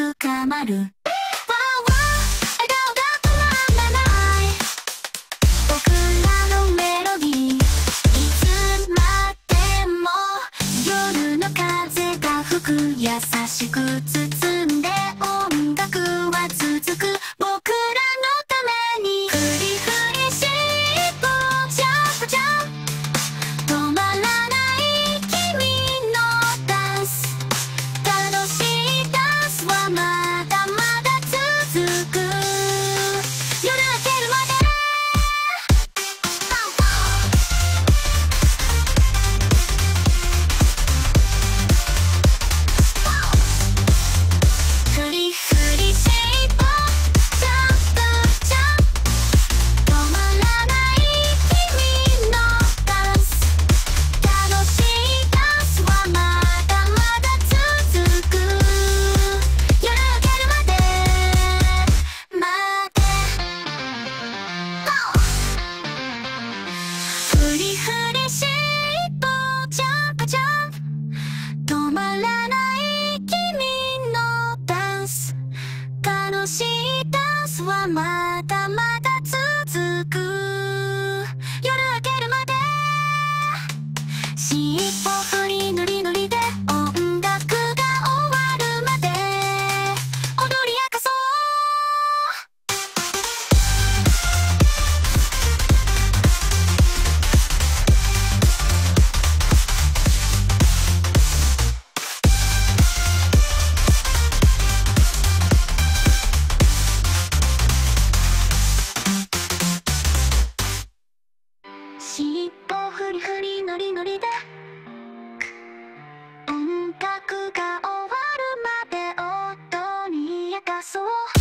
深まる。わーわー、笑顔が止まらない僕らのメロディー。いつまでも夜の風が吹く、優しく包んで音楽は続く。僕らのためにフリフリしっぽジャンプジャンプ、止まらない君のダンス。楽しいダンスはまだまだ続く。夜明けるまでフリフリしっぽジャンプジャンプ、止まらない君のダンス。楽しいダンスはまだまだ続く。夜明けるまで待ってフリフリしっぽジャンプジャンプ、止まらない君のダンス。楽しいダンスはまだまだ続く。夜明けるまで尻尾振りノリノリで音楽が終わるまで踊り明かそう。尻尾フリフリノリノリで音楽が終わるまで踊り明かそう。